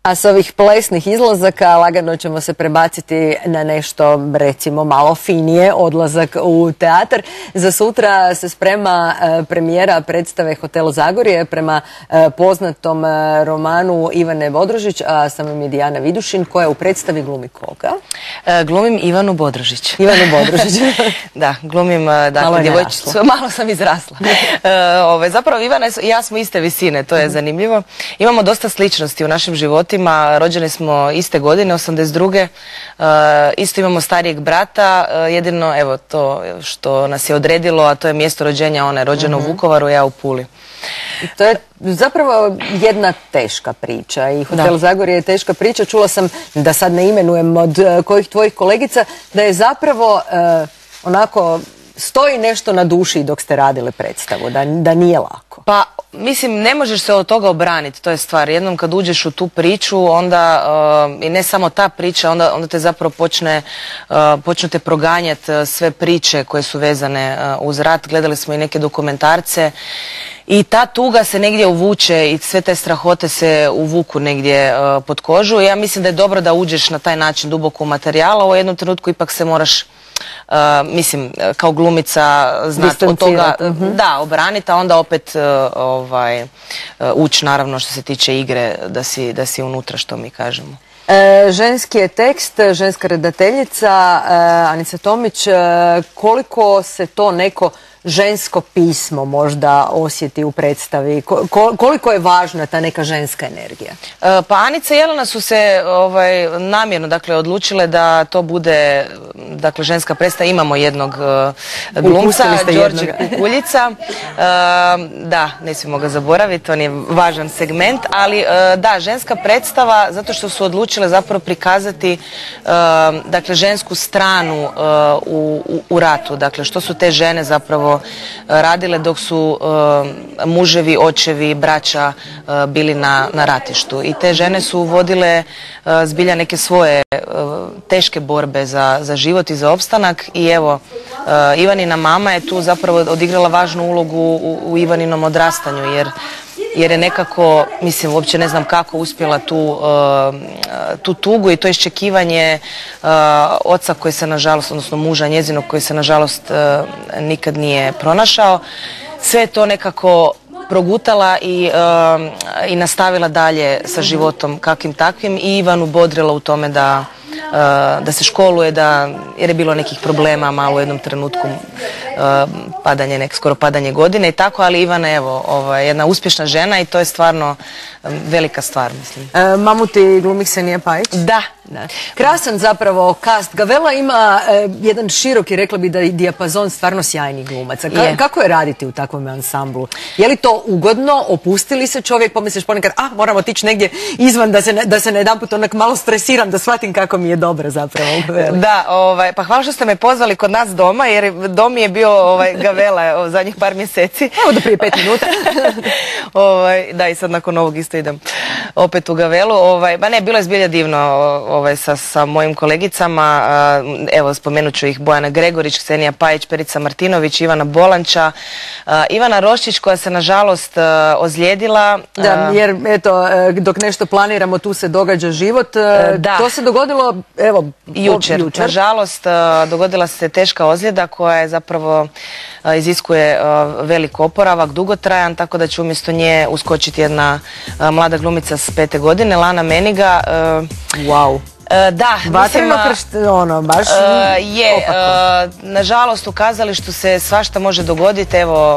A s ovih plesnih izlazaka lagano ćemo se prebaciti na nešto, recimo, malo finije, odlazak u teatar. Za sutra se sprema premijera predstave Hotel Zagorje prema poznatom romanu Ivane Bodrožić, a sa mnom je Dijana Vidušin, koja u predstavi glumi koga? Glumim Ivanu Bodrožić. Ivanu Bodrožić. Da, glumim, dakle, djevojčicu. Malo sam izrasla. Zapravo, Ivana i ja smo iste visine, to je zanimljivo. Imamo dosta sličnosti u našim životima. Rođeni smo iste godine, 82. Isto imamo starijeg brata. Jedino, evo, to što nas je odredilo, a to je mjesto rođenja. Ona je rođena u Vukovaru, ja u Puli. To je zapravo jedna teška priča i Hotel Zagorje je teška priča. Čula sam, da sad ne imenujem od kojih tvojih kolegica, da je zapravo onako stoji nešto na duši dok ste radili predstavu, da nije lako. Pa, mislim, ne možeš se od toga obraniti, to je stvar. Jednom kad uđeš u tu priču, onda, i ne samo ta priča, onda te zapravo počnu te proganjati sve priče koje su vezane uz rat. Gledali smo i neke dokumentarce i ta tuga se negdje uvuče i sve te strahote se uvuku negdje pod kožu. Ja mislim da je dobro da uđeš na taj način duboko u materijal, a u jednom trenutku ipak se moraš, mislim, kao glumica znati od toga, da, obraniti, a onda opet ući, naravno, što se tiče igre, da si unutra, što mi kažemo. Ženski je tekst, ženska redateljica Anica Tomić. Koliko se to neko žensko pismo možda osjeti u predstavi? Koliko je važna ta neka ženska energija? Pa Anica i Jelena su se namjerno, dakle, odlučile da to bude, dakle, ženska predstava. Imamo jednog glumca, Đorđe Kukuljica. Da, ne smijemo ga zaboraviti, on je važan segment, ali da, ženska predstava, zato što su odlučile zapravo prikazati, dakle, žensku stranu u ratu. Dakle, što su te žene zapravo radile dok su muževi, očevi, braća bili na ratištu. I te žene su vodile zbilja neke svoje teške borbe za život i za opstanak. I evo, Ivanina mama je tu zapravo odigrala važnu ulogu u Ivaninom odrastanju, jer je nekako, mislim, uopće ne znam kako uspjela tu tugu i to iščekivanje oca koji se, nažalost, odnosno muža njezinog koji se, nažalost, nikad nije pronašao. Sve je to nekako progutala i nastavila dalje sa životom kakvim takvim i Ivanu bodrila u tome da se školuje, jer je bilo nekih problema malo u jednom trenutku, skoro padanje godine i tako, ali Ivana je, evo, jedna uspješna žena i to je stvarno velika stvar, mislim. Mamuti glumi Ksenija Pajić? Da. Krasan zapravo kast. Gavela ima jedan široki, rekla bi da i dijapazon stvarno sjajnih glumaca. Kako je raditi u takvom ansamblu? Je li to ugodno? Opustili se čovjek? Pomisliš ponekad, moram otići negdje izvan da se na jedanput onak malo stresiram, da shvatim kako mi je dobro zapravo u Gaveli. Da, pa hvala što ste me pozvali kod nas doma, jer dom je bio Gavela zadnjih par mjeseci. Evo do prije 5 minuta. Da, i sad nakon ovog isto idem opet u Gavelu. Ba ne, bilo je zbilja divno sa mojim kolegicama. Evo, spomenut ću ih: Bojana Gregorić, Ksenija Pajić, Perica Martinović, Ivana Bolanča, Ivana Roščić, koja se, nažalost, ozlijedila. Da, jer eto, dok nešto planiramo, tu se događa život. To se dogodilo, evo, jučer. Nažalost, dogodila se teška ozljeda koja je zapravo iziskuje velik oporavak, dugotrajan, tako da će umjesto nje uskočiti jedna mlada glumica s 5. godine, Lana Meniga. Wow. Da, vatreno baš je, nažalost, u kazalištu se svašta može dogoditi.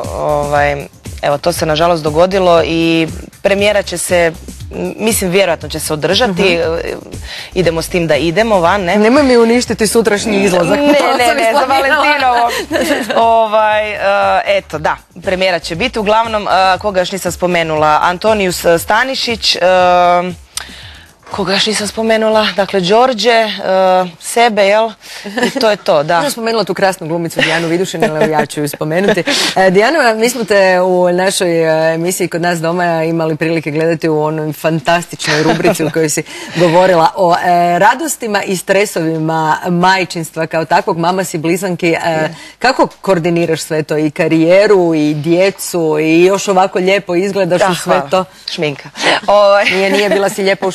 Evo, to se nažalost dogodilo i premijera će se, mislim, vjerojatno će se održati. Idemo s tim da idemo van, ne? Nemoj mi uništiti sutrašnji izlazak. Ne, za Valentinovo. Eto, da, premijera će biti. Uglavnom, koga još nisam spomenula, Antonijus Stanišić, koga još nisam spomenula, dakle, Đorđe, sebe, jel? I to je to, da. Ja sam spomenula tu krasnu glumicu Dijanu Vidušin, ali ja ću ju spomenuti. Dijana, mi smo te u našoj emisiji kod nas doma imali prilike gledati u onoj fantastičnoj rubrici u kojoj si govorila o radostima i stresovima majčinstva kao takvog. Mama si blizanki. Kako koordiniraš sve to, i karijeru i djecu, i još ovako lijepo izgledaš u sve to? Šminka. Nije bila si lijepa u šminki prije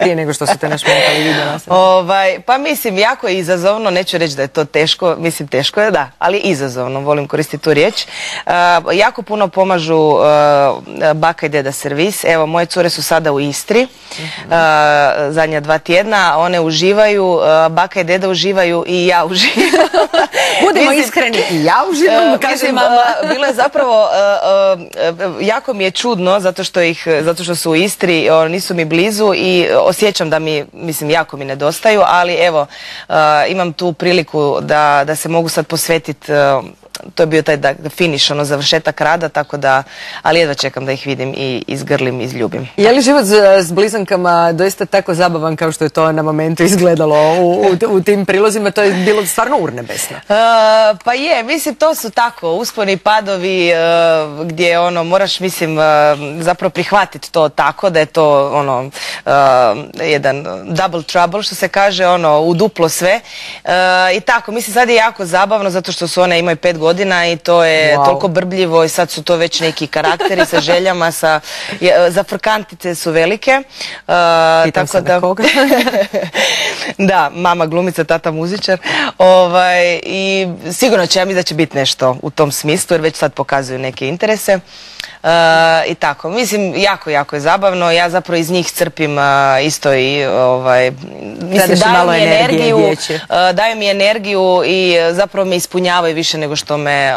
prije nego što su te našminkali video nasad? Pa mislim, jako je izazovno, neću reći da je to teško, mislim teško je, da, ali izazovno, volim koristiti tu riječ. Jako puno pomažu baka i deda servis. Evo, moje cure su sada u Istri, zadnja 2 tjedna, one uživaju, baka i deda uživaju i ja uživam. Budemo iskreni, i ja uživam, kaže mama. Bilo je zapravo, jako mi je čudno, zato što su u Istri, nisu mi blizu i osjećam da mi, mislim, jako mi nedostaju, ali evo, imam tu priliku da se mogu sad posvetiti, to je bio taj finiš, završetak rada, tako da, ali jedva čekam da ih vidim i izgrlim, izljubim. Je li život s blizankama doista tako zabavan kao što je to na momentu izgledalo u tim prilozima? To je bilo stvarno urnebesno. Pa je, mislim, to su tako usponi i padovi gdje moraš, mislim, zapravo prihvatiti to tako, da je to jedan double trouble, što se kaže, u duplo sve. I tako, mislim, sad je jako zabavno zato što su one imaju 5 godina i to je toliko brbljivo i sad su to već neki karakteri sa željama, zafrkantice su velike. Pitam se da koga? Da, mama glumica, tata muzičar. I sigurno će, ja mislim da će biti nešto u tom smislu jer već sad pokazuju neke interese. I tako, mislim, jako je zabavno, ja zapravo iz njih crpim isto i mislim, daju mi energiju i zapravo me ispunjavaju više nego što me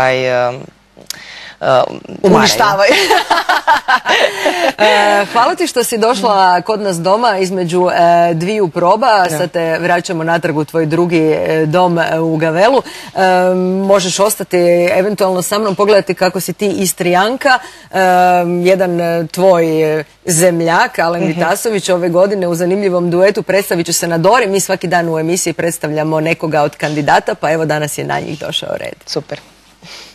uništavaju. Hvala ti što si došla kod nas doma između dviju proba. Sad te vraćamo natrag u tvoj drugi dom u Gavelu. Možeš ostati eventualno sa mnom, pogledati kako si ti Istrijanka. Jedan tvoj zemljak, Alen Vitasović, ove godine u zanimljivom duetu predstavit ću se na Dori. Mi svaki dan u emisiji predstavljamo nekoga od kandidata, pa evo danas je na njih došao red. Super.